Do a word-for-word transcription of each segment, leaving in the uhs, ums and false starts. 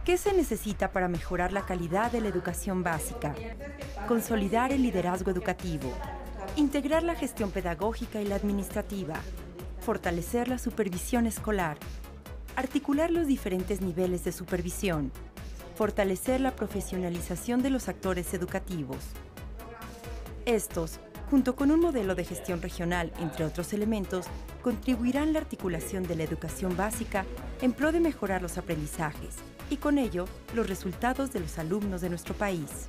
¿Qué se necesita para mejorar la calidad de la educación básica? Consolidar el liderazgo educativo, integrar la gestión pedagógica y la administrativa, fortalecer la supervisión escolar, articular los diferentes niveles de supervisión, fortalecer la profesionalización de los actores educativos. Estos, junto con un modelo de gestión regional, entre otros elementos, contribuirán a la articulación de la educación básica en pro de mejorar los aprendizajes y con ello los resultados de los alumnos de nuestro país.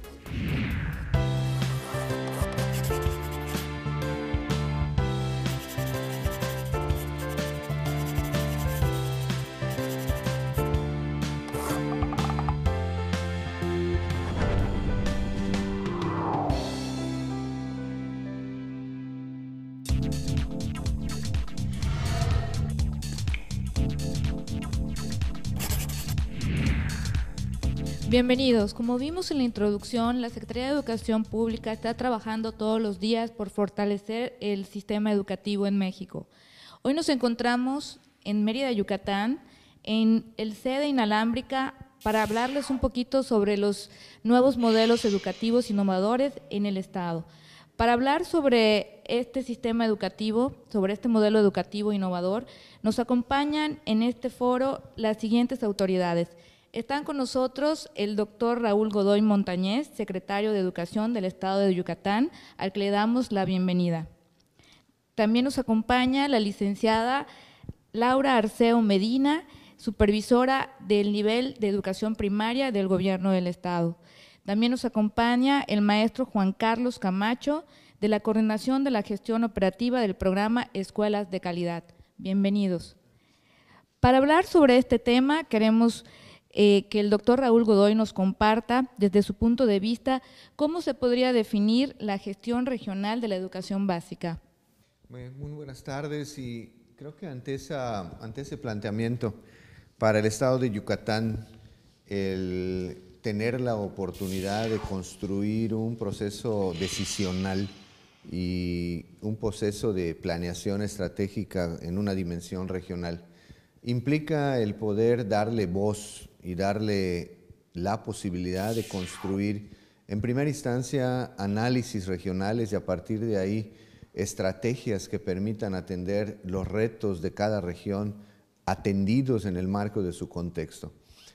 Bienvenidos. Como vimos en la introducción, la Secretaría de Educación Pública está trabajando todos los días por fortalecer el sistema educativo en México. Hoy nos encontramos en Mérida, Yucatán, en el sede inalámbrica para hablarles un poquito sobre los nuevos modelos educativos innovadores en el Estado. Para hablar sobre este sistema educativo, sobre este modelo educativo innovador, nos acompañan en este foro las siguientes autoridades. Están con nosotros el doctor Raúl Godoy Montañez, secretario de Educación del Estado de Yucatán, al que le damos la bienvenida. También nos acompaña la licenciada Laura Arceo Medina, supervisora del nivel de educación primaria del Gobierno del Estado. También nos acompaña el maestro Juan Carlos Camacho, de la Coordinación de la Gestión Operativa del Programa Escuelas de Calidad. Bienvenidos. Para hablar sobre este tema, queremos Eh, que el doctor Raúl Godoy nos comparta desde su punto de vista cómo se podría definir la gestión regional de la educación básica. Muy, muy buenas tardes y creo que ante, esa, ante ese planteamiento para el Estado de Yucatán, el tener la oportunidad de construir un proceso decisional y un proceso de planeación estratégica en una dimensión regional implica el poder darle voz y darle la posibilidad de construir, en primera instancia, análisis regionales y a partir de ahí, estrategias que permitan atender los retos de cada región atendidos en el marco de su contexto.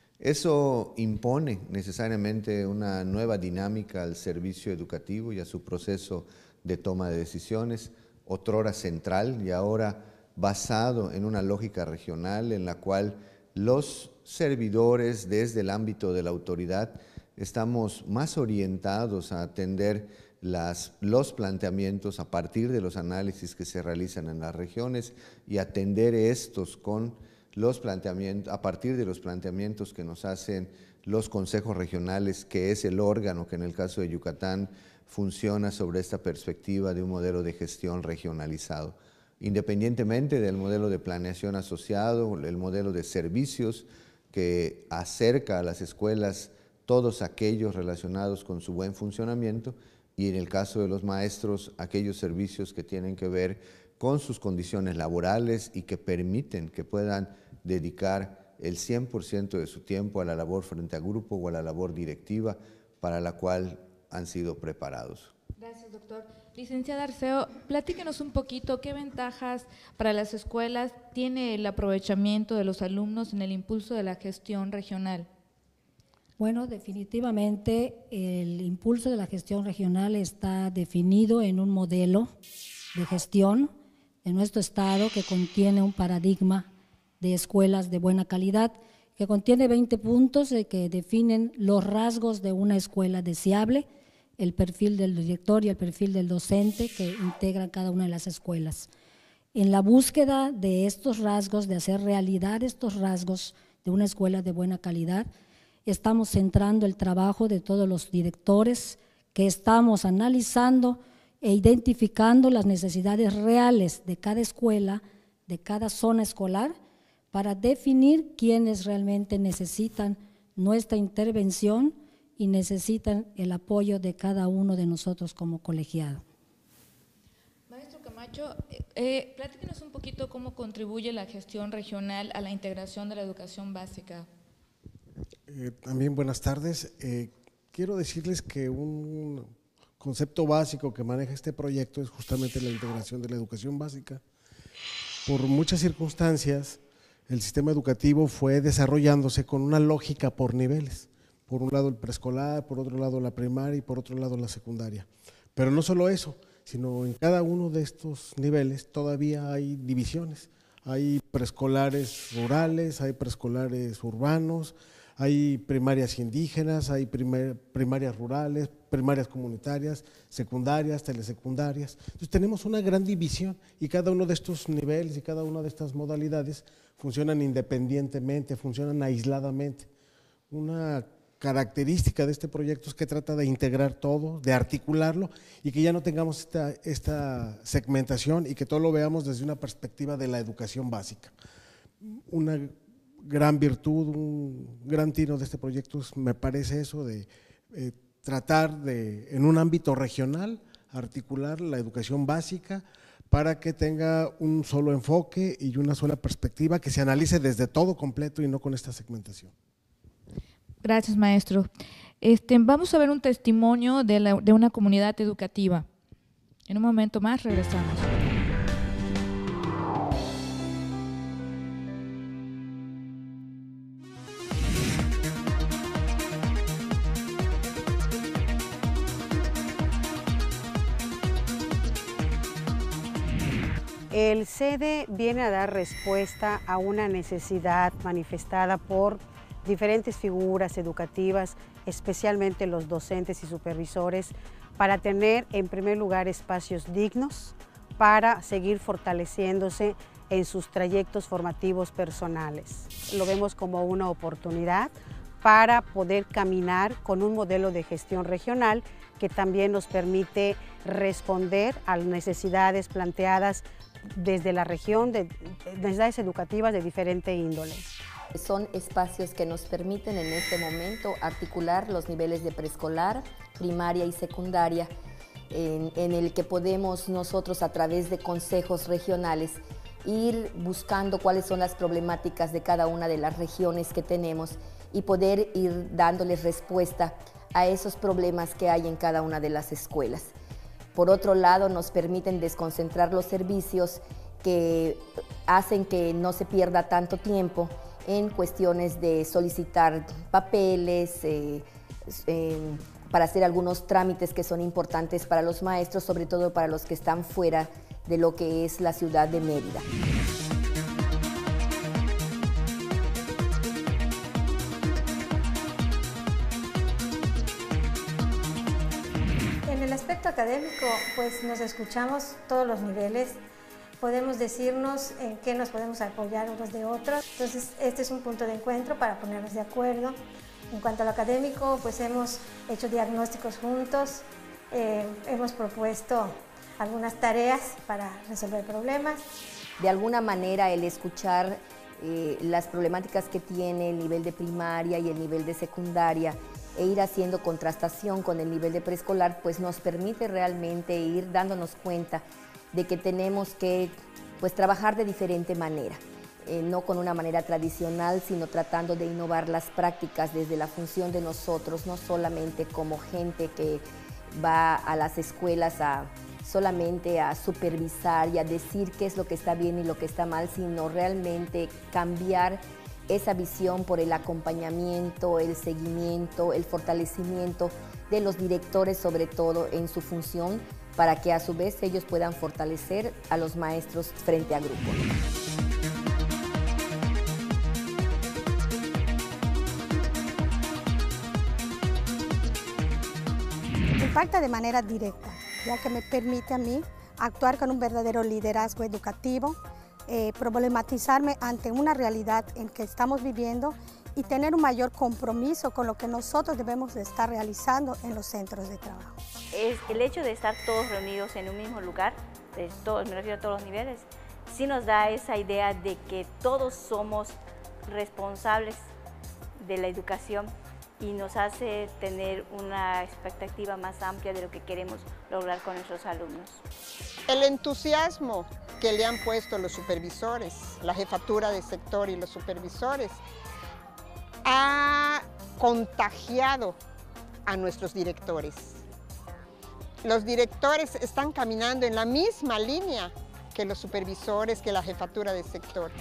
Eso impone necesariamente una nueva dinámica al servicio educativo y a su proceso de toma de decisiones, otrora central y ahora basado en una lógica regional en la cual los servidores desde el ámbito de la autoridad estamos más orientados a atender las, los planteamientos a partir de los análisis que se realizan en las regiones y atender estos con los planteamientos, a partir de los planteamientos que nos hacen los consejos regionales, que es el órgano que en el caso de Yucatán funciona sobre esta perspectiva de un modelo de gestión regionalizado. Independientemente del modelo de planeación asociado, el modelo de servicios que acerca a las escuelas todos aquellos relacionados con su buen funcionamiento y en el caso de los maestros, aquellos servicios que tienen que ver con sus condiciones laborales y que permiten que puedan dedicar el cien por ciento de su tiempo a la labor frente a grupo o a la labor directiva para la cual han sido preparados. Gracias, doctor. Licenciada Arceo, platíquenos un poquito qué ventajas para las escuelas tiene el aprovechamiento de los alumnos en el impulso de la gestión regional. Bueno, definitivamente el impulso de la gestión regional está definido en un modelo de gestión de nuestro Estado que contiene un paradigma de escuelas de buena calidad, que contiene veinte puntos que definen los rasgos de una escuela deseable, el perfil del director y el perfil del docente que integran cada una de las escuelas. En la búsqueda de estos rasgos, de hacer realidad estos rasgos de una escuela de buena calidad, estamos centrando el trabajo de todos los directores que estamos analizando e identificando las necesidades reales de cada escuela, de cada zona escolar, para definir quiénes realmente necesitan nuestra intervención y necesitan el apoyo de cada uno de nosotros como colegiado. Maestro Camacho, eh, platíquenos un poquito cómo contribuye la gestión regional a la integración de la educación básica. Eh, también buenas tardes. Eh, quiero decirles que un concepto básico que maneja este proyecto es justamente la integración de la educación básica. Por muchas circunstancias, el sistema educativo fue desarrollándose con una lógica por niveles. Por un lado el preescolar, por otro lado la primaria y por otro lado la secundaria. Pero no solo eso, sino en cada uno de estos niveles todavía hay divisiones. Hay preescolares rurales, hay preescolares urbanos, hay primarias indígenas, hay primer, primarias rurales, primarias comunitarias, secundarias, telesecundarias. Entonces tenemos una gran división y cada uno de estos niveles y cada una de estas modalidades funcionan independientemente, funcionan aisladamente. Una característica de este proyecto es que trata de integrar todo, de articularlo y que ya no tengamos esta, esta segmentación y que todo lo veamos desde una perspectiva de la educación básica. Una gran virtud, un gran tiro de este proyecto es, me parece eso, de eh, tratar de, en un ámbito regional, articular la educación básica para que tenga un solo enfoque y una sola perspectiva, que se analice desde todo completo y no con esta segmentación. Gracias, maestro. Este, vamos a ver un testimonio de, la, de una comunidad educativa. En un momento más regresamos. El C E D E viene a dar respuesta a una necesidad manifestada por diferentes figuras educativas, especialmente los docentes y supervisores, para tener en primer lugar espacios dignos para seguir fortaleciéndose en sus trayectos formativos personales. Lo vemos como una oportunidad para poder caminar con un modelo de gestión regional que también nos permite responder a las necesidades planteadas desde la región, de necesidades educativas de diferente índole. Son espacios que nos permiten en este momento articular los niveles de preescolar, primaria y secundaria, en, en el que podemos nosotros a través de consejos regionales ir buscando cuáles son las problemáticas de cada una de las regiones que tenemos y poder ir dándoles respuesta a esos problemas que hay en cada una de las escuelas. Por otro lado, nos permiten desconcentrar los servicios que hacen que no se pierda tanto tiempo en cuestiones de solicitar papeles, eh, eh, para hacer algunos trámites que son importantes para los maestros, sobre todo para los que están fuera de lo que es la ciudad de Mérida. En el aspecto académico, pues nos escuchamos todos los niveles, podemos decirnos en qué nos podemos apoyar unos de otros, entonces este es un punto de encuentro para ponernos de acuerdo. En cuanto a lo académico, pues hemos hecho diagnósticos juntos, eh, hemos propuesto algunas tareas para resolver problemas. De alguna manera el escuchar eh, las problemáticas que tiene el nivel de primaria y el nivel de secundaria e ir haciendo contrastación con el nivel de preescolar, pues nos permite realmente ir dándonos cuenta de que tenemos que pues, trabajar de diferente manera, eh, no con una manera tradicional, sino tratando de innovar las prácticas desde la función de nosotros, no solamente como gente que va a las escuelas a solamente a supervisar y a decir qué es lo que está bien y lo que está mal, sino realmente cambiar esa visión por el acompañamiento, el seguimiento, el fortalecimiento de los directores, sobre todo en su función, para que a su vez ellos puedan fortalecer a los maestros frente a grupo. Impacta de manera directa, ya que me permite a mí actuar con un verdadero liderazgo educativo, eh, problematizarme ante una realidad en que estamos viviendo y tener un mayor compromiso con lo que nosotros debemos de estar realizando en los centros de trabajo. Es el hecho de estar todos reunidos en un mismo lugar, de todos, me refiero a todos los niveles, sí nos da esa idea de que todos somos responsables de la educación y nos hace tener una expectativa más amplia de lo que queremos lograr con nuestros alumnos. El entusiasmo que le han puesto los supervisores, la jefatura de sector y los supervisores, ha contagiado a nuestros directores. Los directores están caminando en la misma línea que los supervisores, que la jefatura de sector.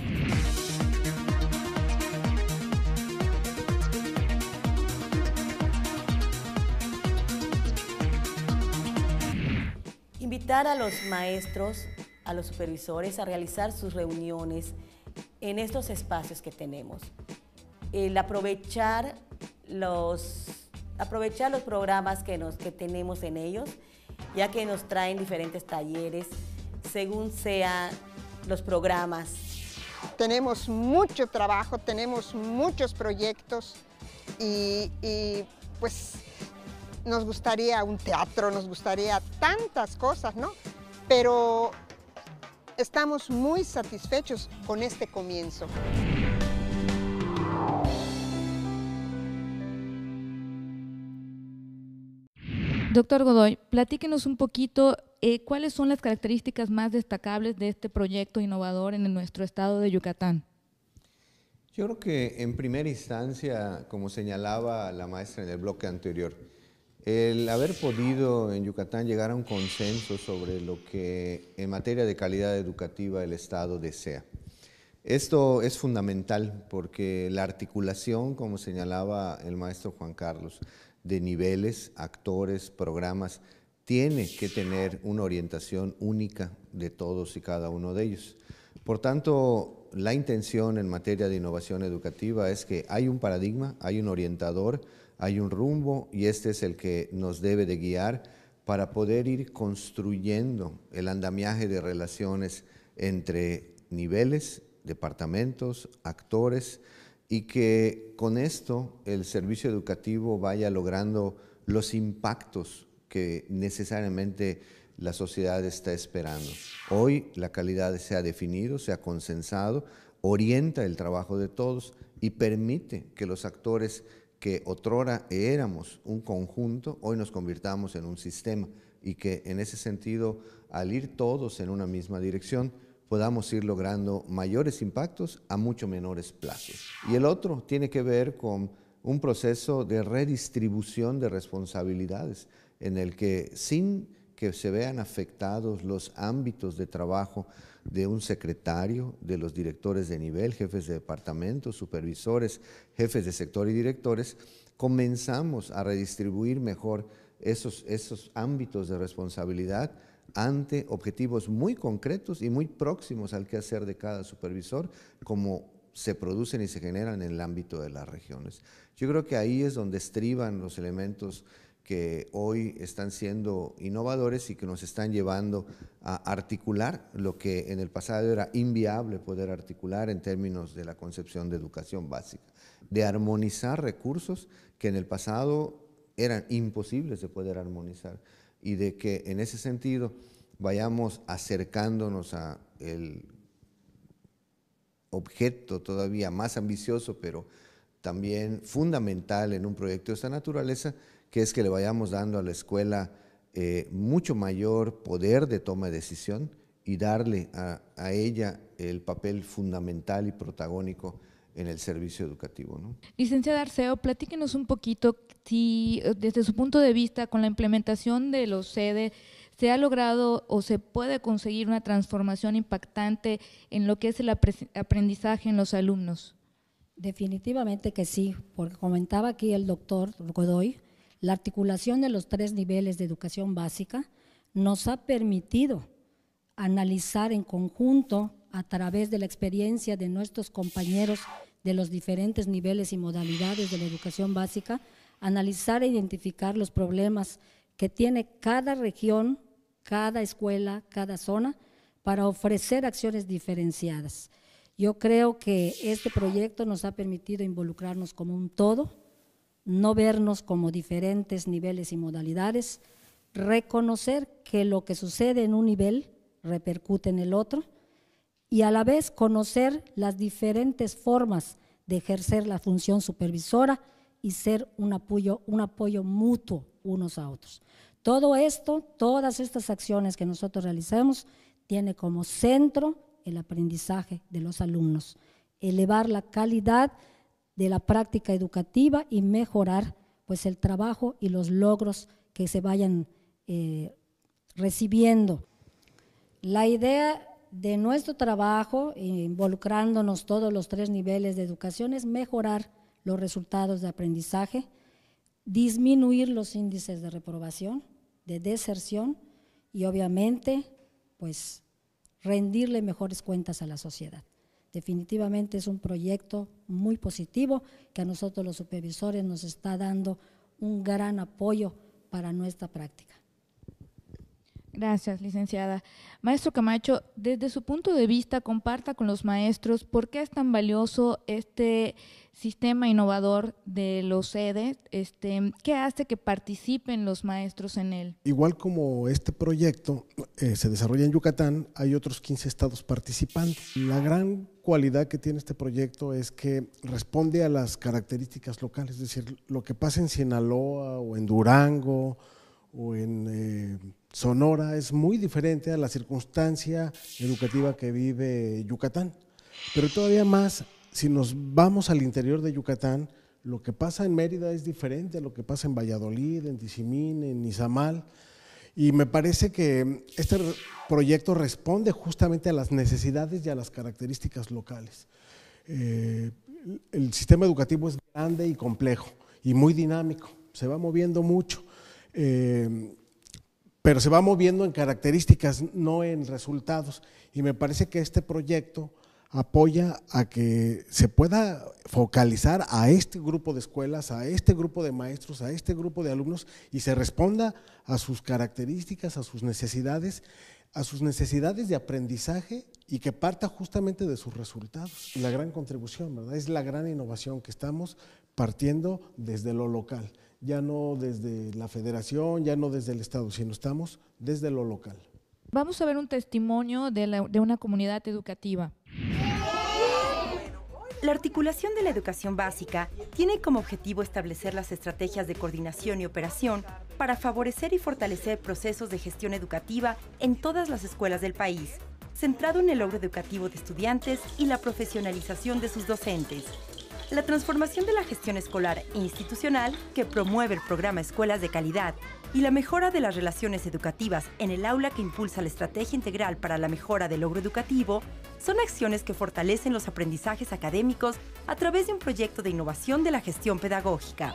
Invitar a los maestros, a los supervisores a realizar sus reuniones en estos espacios que tenemos. El aprovechar los, aprovechar los programas que, nos, que tenemos en ellos, ya que nos traen diferentes talleres según sean los programas. Tenemos mucho trabajo, tenemos muchos proyectos y, y pues nos gustaría un teatro, nos gustaría tantas cosas, ¿no? Pero estamos muy satisfechos con este comienzo. Doctor Godoy, platíquenos un poquito eh, cuáles son las características más destacables de este proyecto innovador en nuestro estado de Yucatán. Yo creo que en primera instancia, como señalaba la maestra en el bloque anterior, el haber podido en Yucatán llegar a un consenso sobre lo que en materia de calidad educativa el Estado desea. Esto es fundamental porque la articulación, como señalaba el maestro Juan Carlos, de niveles, actores, programas, tiene que tener una orientación única de todos y cada uno de ellos. Por tanto, la intención en materia de innovación educativa es que hay un paradigma, hay un orientador, hay un rumbo y este es el que nos debe de guiar para poder ir construyendo el andamiaje de relaciones entre niveles, departamentos, actores, y que con esto el servicio educativo vaya logrando los impactos que necesariamente la sociedad está esperando. Hoy la calidad se ha definido, se ha consensado, orienta el trabajo de todos y permite que los actores que otrora éramos un conjunto, hoy nos convirtamos en un sistema y que en ese sentido, al ir todos en una misma dirección, podamos ir logrando mayores impactos a mucho menores plazos. Y el otro tiene que ver con un proceso de redistribución de responsabilidades en el que sin que se vean afectados los ámbitos de trabajo de un secretario, de los directores de nivel, jefes de departamento, supervisores, jefes de sector y directores, comenzamos a redistribuir mejor esos, esos ámbitos de responsabilidad ante objetivos muy concretos y muy próximos al quehacer de cada supervisor, como se producen y se generan en el ámbito de las regiones. Yo creo que ahí es donde estriban los elementos que hoy están siendo innovadores y que nos están llevando a articular lo que en el pasado era inviable poder articular en términos de la concepción de educación básica, de armonizar recursos que en el pasado eran imposibles de poder armonizar, y de que en ese sentido vayamos acercándonos a el objeto todavía más ambicioso, pero también fundamental en un proyecto de esta naturaleza, que es que le vayamos dando a la escuela eh, mucho mayor poder de toma de decisión y darle a, a ella el papel fundamental y protagónico en el servicio educativo, ¿no? Licenciada Arceo, platíquenos un poquito si desde su punto de vista con la implementación de los C E D E se ha logrado o se puede conseguir una transformación impactante en lo que es el aprendizaje en los alumnos. Definitivamente que sí, porque comentaba aquí el doctor Godoy, la articulación de los tres niveles de educación básica nos ha permitido analizar en conjunto a través de la experiencia de nuestros compañeros de los diferentes niveles y modalidades de la educación básica, analizar e identificar los problemas que tiene cada región, cada escuela, cada zona, para ofrecer acciones diferenciadas. Yo creo que este proyecto nos ha permitido involucrarnos como un todo, no vernos como diferentes niveles y modalidades, reconocer que lo que sucede en un nivel repercute en el otro, y a la vez conocer las diferentes formas de ejercer la función supervisora y ser un apoyo, un apoyo mutuo unos a otros. Todo esto, todas estas acciones que nosotros realizamos, tiene como centro el aprendizaje de los alumnos, elevar la calidad de la práctica educativa y mejorar pues el trabajo y los logros que se vayan eh, recibiendo. La idea de nuestro trabajo, involucrándonos todos los tres niveles de educación, es mejorar los resultados de aprendizaje, disminuir los índices de reprobación, de deserción y obviamente pues rendirle mejores cuentas a la sociedad. Definitivamente es un proyecto muy positivo que a nosotros los supervisores nos está dando un gran apoyo para nuestra práctica. Gracias, licenciada. Maestro Camacho, desde su punto de vista, comparta con los maestros por qué es tan valioso este sistema innovador de los E D E, este, ¿qué hace que participen los maestros en él? Igual como este proyecto eh, se desarrolla en Yucatán, hay otros quince estados participando. La gran cualidad que tiene este proyecto es que responde a las características locales, es decir, lo que pasa en Sinaloa o en Durango o en eh, Sonora es muy diferente a la circunstancia educativa que vive Yucatán, pero todavía más, si nos vamos al interior de Yucatán, lo que pasa en Mérida es diferente a lo que pasa en Valladolid, en Tizimín, en Izamal, y me parece que este proyecto responde justamente a las necesidades y a las características locales. Eh, el sistema educativo es grande y complejo y muy dinámico, se va moviendo mucho. Eh, pero se va moviendo en características, no en resultados, y me parece que este proyecto apoya a que se pueda focalizar a este grupo de escuelas, a este grupo de maestros, a este grupo de alumnos y se responda a sus características, a sus necesidades, a sus necesidades de aprendizaje y que parta justamente de sus resultados. La gran contribución, ¿verdad? Es la gran innovación que estamos partiendo desde lo local. Ya no desde la federación, ya no desde el Estado, sino estamos desde lo local. Vamos a ver un testimonio de, la, de una comunidad educativa. La articulación de la educación básica tiene como objetivo establecer las estrategias de coordinación y operación para favorecer y fortalecer procesos de gestión educativa en todas las escuelas del país, centrado en el logro educativo de estudiantes y la profesionalización de sus docentes. La transformación de la gestión escolar e institucional que promueve el programa Escuelas de Calidad y la mejora de las relaciones educativas en el aula que impulsa la estrategia integral para la mejora del logro educativo son acciones que fortalecen los aprendizajes académicos a través de un proyecto de innovación de la gestión pedagógica.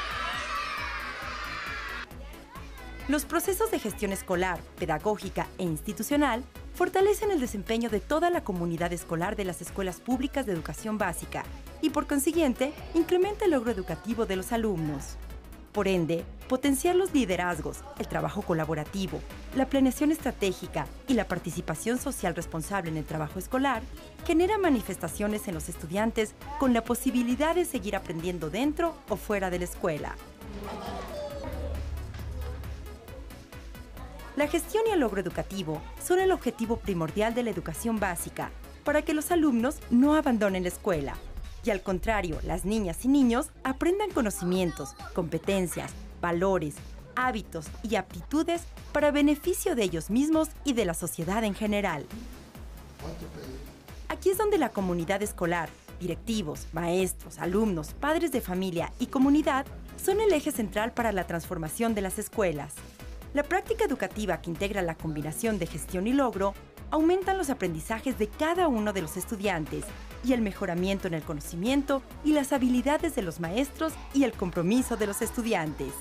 Los procesos de gestión escolar, pedagógica e institucional fortalecen el desempeño de toda la comunidad escolar de las escuelas públicas de educación básica y, por consiguiente, incrementa el logro educativo de los alumnos. Por ende, potenciar los liderazgos, el trabajo colaborativo, la planeación estratégica y la participación social responsable en el trabajo escolar genera manifestaciones en los estudiantes con la posibilidad de seguir aprendiendo dentro o fuera de la escuela. La gestión y el logro educativo son el objetivo primordial de la educación básica para que los alumnos no abandonen la escuela y, al contrario, las niñas y niños aprendan conocimientos, competencias, valores, hábitos y aptitudes para beneficio de ellos mismos y de la sociedad en general. Aquí es donde la comunidad escolar, directivos, maestros, alumnos, padres de familia y comunidad son el eje central para la transformación de las escuelas. La práctica educativa que integra la combinación de gestión y logro aumenta los aprendizajes de cada uno de los estudiantes y el mejoramiento en el conocimiento y las habilidades de los maestros y el compromiso de los estudiantes.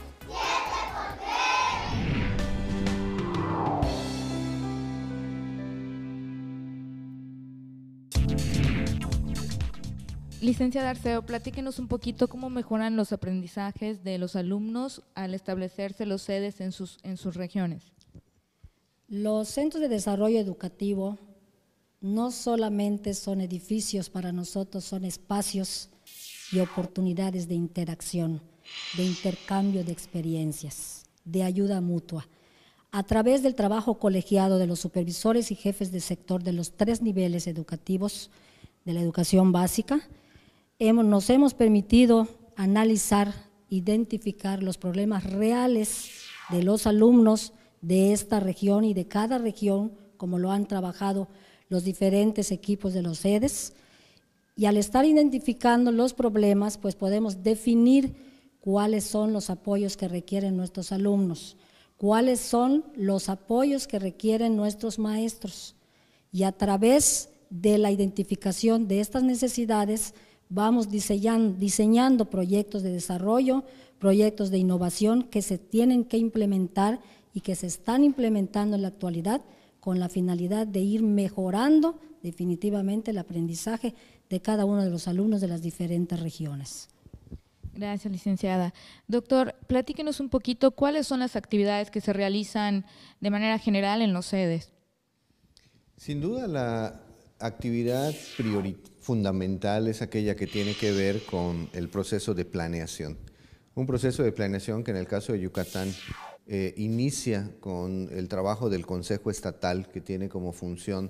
Licenciada Arceo, platíquenos un poquito cómo mejoran los aprendizajes de los alumnos al establecerse los sedes en sus, en sus regiones. Los centros de desarrollo educativo no solamente son edificios para nosotros, son espacios y oportunidades de interacción, de intercambio de experiencias, de ayuda mutua. A través del trabajo colegiado de los supervisores y jefes de sector de los tres niveles educativos de la educación básica, hemos, nos hemos permitido analizar, identificar los problemas reales de los alumnos de esta región y de cada región, como lo han trabajado los diferentes equipos de los sedes, Y al estar identificando los problemas, pues podemos definir cuáles son los apoyos que requieren nuestros alumnos, cuáles son los apoyos que requieren nuestros maestros. Y a través de la identificación de estas necesidades, vamos diseñando, diseñando proyectos de desarrollo, proyectos de innovación que se tienen que implementar y que se están implementando en la actualidad con la finalidad de ir mejorando definitivamente el aprendizaje de cada uno de los alumnos de las diferentes regiones. Gracias, licenciada. Doctor, platíquenos un poquito cuáles son las actividades que se realizan de manera general en los sedes. Sin duda, la actividad fundamental es aquella que tiene que ver con el proceso de planeación. Un proceso de planeación que en el caso de Yucatán eh, inicia con el trabajo del Consejo Estatal, que tiene como función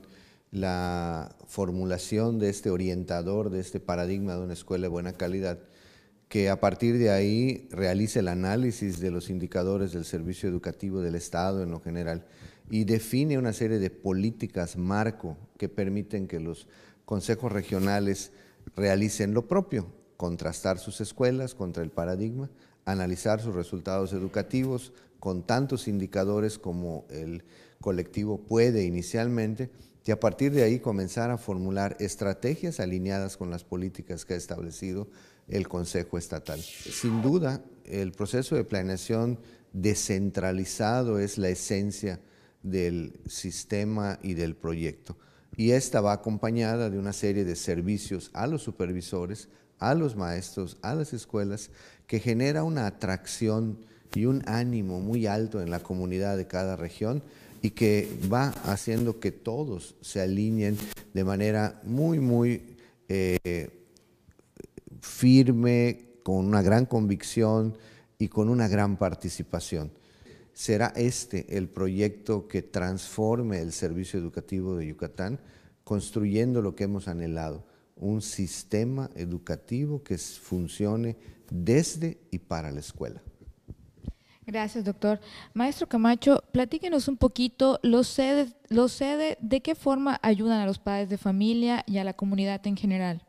la formulación de este orientador, de este paradigma de una escuela de buena calidad, que a partir de ahí realice el análisis de los indicadores del servicio educativo del Estado en lo general y define una serie de políticas marco que permiten que los consejos regionales realicen lo propio, contrastar sus escuelas contra el paradigma, analizar sus resultados educativos con tantos indicadores como el colectivo puede inicialmente, y a partir de ahí comenzar a formular estrategias alineadas con las políticas que ha establecido el Consejo Estatal. Sin duda, el proceso de planeación descentralizado es la esencia del sistema y del proyecto, y esta va acompañada de una serie de servicios a los supervisores, a los maestros, a las escuelas, que genera una atracción y un ánimo muy alto en la comunidad de cada región, y que va haciendo que todos se alineen de manera muy, muy eh, firme, con una gran convicción y con una gran participación. ¿Será este el proyecto que transforme el servicio educativo de Yucatán, construyendo lo que hemos anhelado, un sistema educativo que funcione desde y para la escuela? Gracias, doctor. Maestro Camacho, platíquenos un poquito, los sedes, los sedes, ¿de qué forma ayudan a los padres de familia y a la comunidad en general?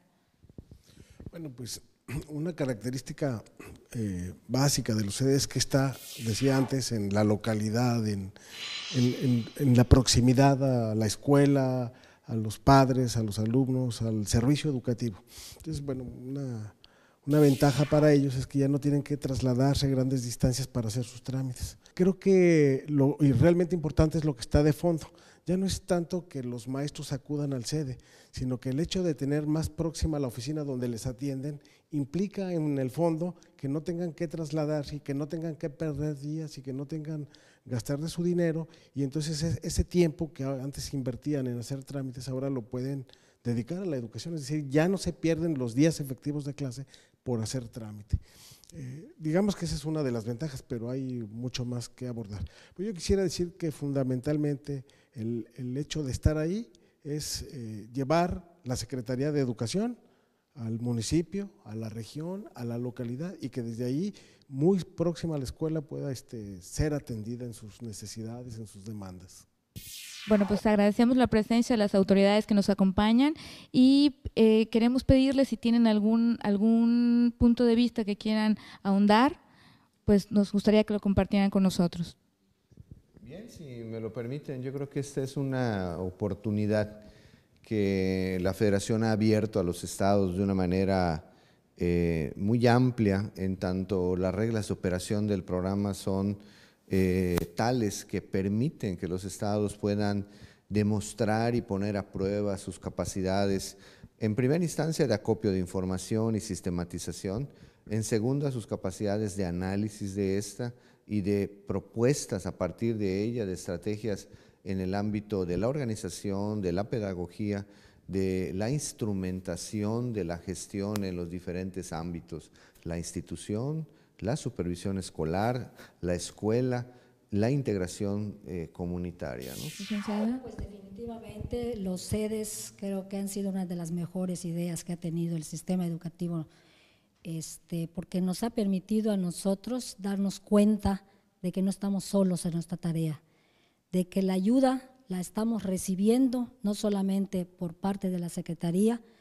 Bueno, pues una característica eh, básica de los sedes es que está, decía antes, en la localidad, en, en, en, en la proximidad a la escuela, a los padres, a los alumnos, al servicio educativo. Entonces, bueno, una... Una ventaja para ellos es que ya no tienen que trasladarse grandes distancias para hacer sus trámites. Creo que lo y realmente importante es lo que está de fondo. Ya no es tanto que los maestros acudan al sede, sino que el hecho de tener más próxima la oficina donde les atienden implica en el fondo que no tengan que trasladarse y que no tengan que perder días y que no tengan gastar de su dinero, y entonces ese tiempo que antes invertían en hacer trámites ahora lo pueden dedicar a la educación, es decir, ya no se pierden los días efectivos de clase por hacer trámite. Eh, digamos que esa es una de las ventajas, pero hay mucho más que abordar. Pues yo quisiera decir que fundamentalmente el, el hecho de estar ahí es eh, llevar la Secretaría de Educación al municipio, a la región, a la localidad, y que desde ahí, muy próxima a la escuela, pueda este, ser atendida en sus necesidades, en sus demandas. Bueno, pues agradecemos la presencia de las autoridades que nos acompañan y eh, queremos pedirles si tienen algún, algún punto de vista que quieran ahondar, pues nos gustaría que lo compartieran con nosotros. Bien, si me lo permiten, yo creo que esta es una oportunidad que la Federación ha abierto a los estados de una manera eh, muy amplia, en tanto las reglas de operación del programa son Eh, tales que permiten que los estados puedan demostrar y poner a prueba sus capacidades, en primera instancia de acopio de información y sistematización, en segunda sus capacidades de análisis de esta y de propuestas a partir de ella, de estrategias en el ámbito de la organización, de la pedagogía, de la instrumentación de la gestión en los diferentes ámbitos, la institución, la supervisión escolar, la escuela, la integración eh, comunitaria, ¿no? Licenciada, pues definitivamente los sedes creo que han sido una de las mejores ideas que ha tenido el sistema educativo, este, porque nos ha permitido a nosotros darnos cuenta de que no estamos solos en nuestra tarea, de que la ayuda la estamos recibiendo no solamente por parte de la Secretaría,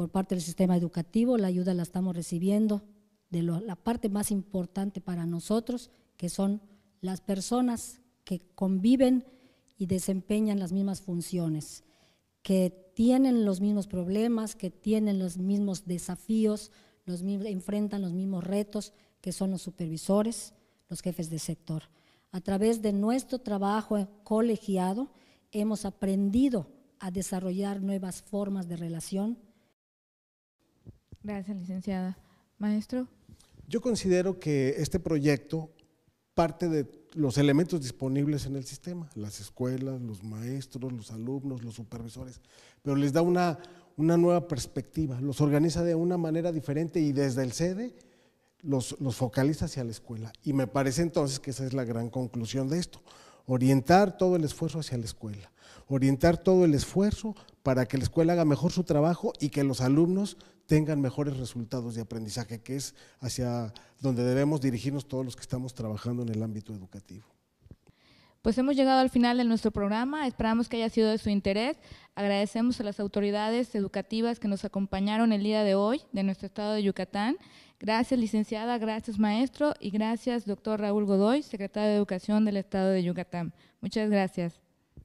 por parte del sistema educativo. La ayuda la estamos recibiendo de lo, la parte más importante para nosotros, que son las personas que conviven y desempeñan las mismas funciones, que tienen los mismos problemas, que tienen los mismos desafíos, los mismos, enfrentan los mismos retos, que son los supervisores, los jefes de sector. A través de nuestro trabajo colegiado hemos aprendido a desarrollar nuevas formas de relación. Gracias, licenciada. Maestro. Yo considero que este proyecto parte de los elementos disponibles en el sistema, las escuelas, los maestros, los alumnos, los supervisores, pero les da una, una nueva perspectiva, los organiza de una manera diferente y desde el sede los, los focaliza hacia la escuela. Y me parece entonces que esa es la gran conclusión de esto, orientar todo el esfuerzo hacia la escuela, orientar todo el esfuerzo para que la escuela haga mejor su trabajo y que los alumnos tengan mejores resultados de aprendizaje, que es hacia donde debemos dirigirnos todos los que estamos trabajando en el ámbito educativo. Pues hemos llegado al final de nuestro programa, esperamos que haya sido de su interés. Agradecemos a las autoridades educativas que nos acompañaron el día de hoy de nuestro estado de Yucatán. Gracias, licenciada, gracias, maestro, y gracias, doctor Raúl Godoy, secretario de Educación del estado de Yucatán. Muchas gracias.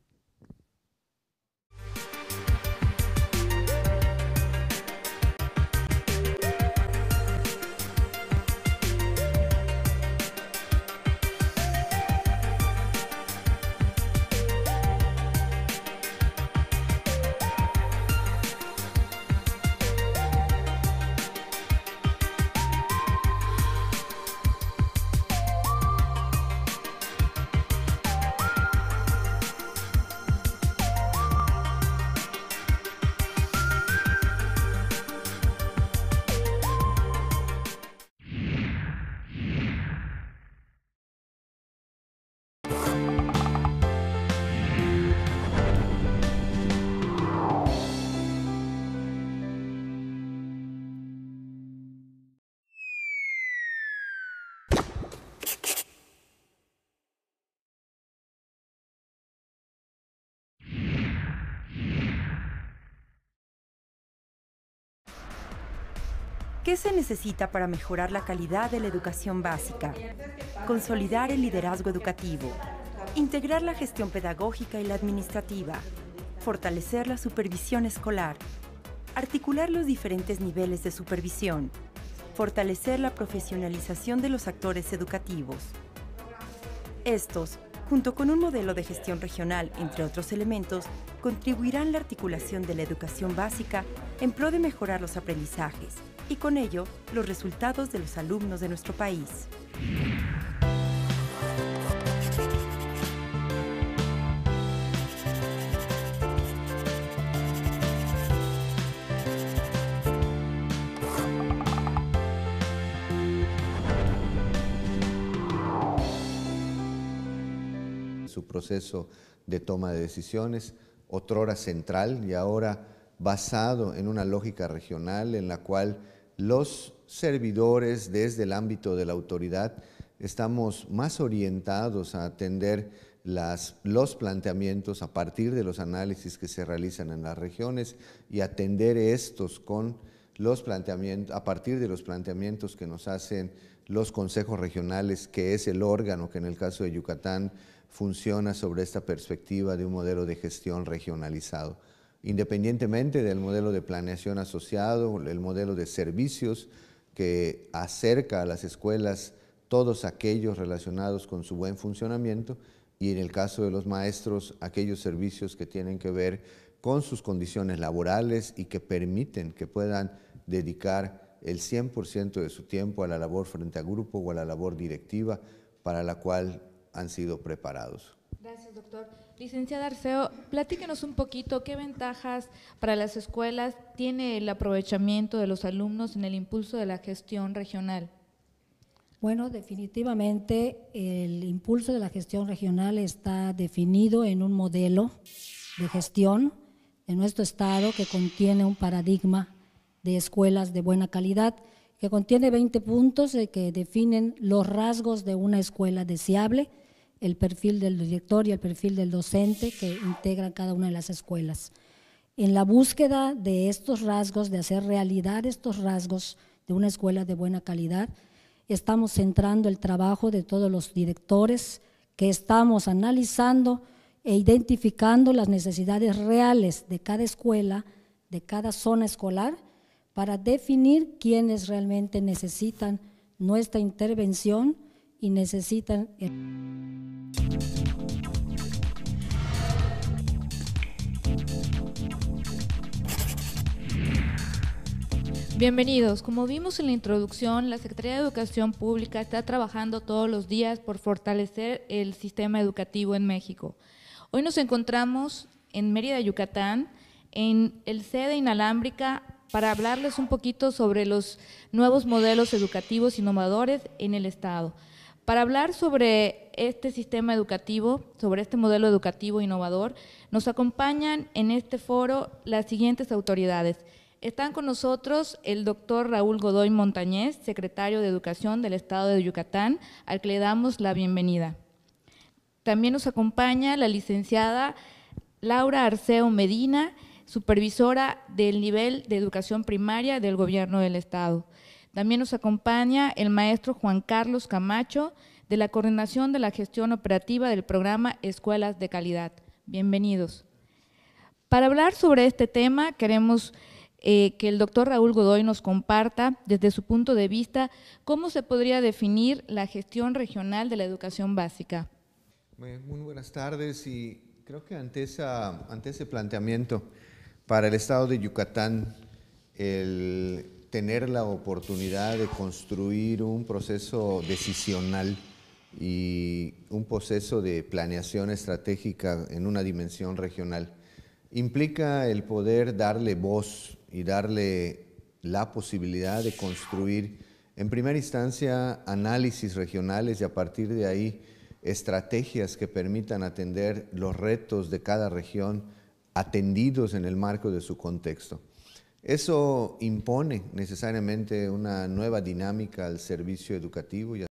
¿Qué se necesita para mejorar la calidad de la educación básica? Consolidar el liderazgo educativo, integrar la gestión pedagógica y la administrativa, fortalecer la supervisión escolar, articular los diferentes niveles de supervisión, fortalecer la profesionalización de los actores educativos. Estos, junto con un modelo de gestión regional, entre otros elementos, contribuirán a la articulación de la educación básica en pro de mejorar los aprendizajes y con ello los resultados de los alumnos de nuestro país. Su proceso de toma de decisiones, otrora central y ahora basado en una lógica regional en la cual los servidores desde el ámbito de la autoridad estamos más orientados a atender las, los planteamientos a partir de los análisis que se realizan en las regiones y atender estos con los planteamientos, a partir de los planteamientos que nos hacen los consejos regionales, que es el órgano que en el caso de Yucatán funciona sobre esta perspectiva de un modelo de gestión regionalizado. Independientemente del modelo de planeación asociado, el modelo de servicios que acerca a las escuelas todos aquellos relacionados con su buen funcionamiento y en el caso de los maestros, aquellos servicios que tienen que ver con sus condiciones laborales y que permiten que puedan dedicar el cien por ciento de su tiempo a la labor frente a grupo o a la labor directiva para la cual han sido preparados. Gracias, doctor. Licenciada Arceo, platíquenos un poquito qué ventajas para las escuelas tiene el aprovechamiento de los alumnos en el impulso de la gestión regional. Bueno, definitivamente el impulso de la gestión regional está definido en un modelo de gestión de nuestro estado que contiene un paradigma de escuelas de buena calidad, que contiene veinte puntos que definen los rasgos de una escuela deseable, el perfil del director y el perfil del docente que integran cada una de las escuelas. En la búsqueda de estos rasgos, de hacer realidad estos rasgos de una escuela de buena calidad, estamos centrando el trabajo de todos los directores, que estamos analizando e identificando las necesidades reales de cada escuela, de cada zona escolar, para definir quiénes realmente necesitan nuestra intervención y necesitan el... Bienvenidos. Como vimos en la introducción, la Secretaría de Educación Pública está trabajando todos los días por fortalecer el sistema educativo en México. Hoy nos encontramos en Mérida, Yucatán, en el sede inalámbrica para hablarles un poquito sobre los nuevos modelos educativos innovadores en el Estado. Para hablar sobre este sistema educativo, sobre este modelo educativo innovador, nos acompañan en este foro las siguientes autoridades. Están con nosotros el doctor Raúl Godoy Montañez, secretario de Educación del Estado de Yucatán, al que le damos la bienvenida. También nos acompaña la licenciada Laura Arceo Medina, supervisora del nivel de educación primaria del Gobierno del Estado. También nos acompaña el maestro Juan Carlos Camacho, de la Coordinación de la Gestión Operativa del Programa Escuelas de Calidad. Bienvenidos. Para hablar sobre este tema, queremos eh, que el doctor Raúl Godoy nos comparta, desde su punto de vista, cómo se podría definir la gestión regional de la educación básica. Muy, muy buenas tardes, y creo que ante, esa, ante ese planteamiento, para el Estado de Yucatán, el tener la oportunidad de construir un proceso decisional y un proceso de planeación estratégica en una dimensión regional implica el poder darle voz y darle la posibilidad de construir, en primera instancia, análisis regionales y a partir de ahí estrategias que permitan atender los retos de cada región atendidos en el marco de su contexto. Eso impone necesariamente una nueva dinámica al servicio educativo y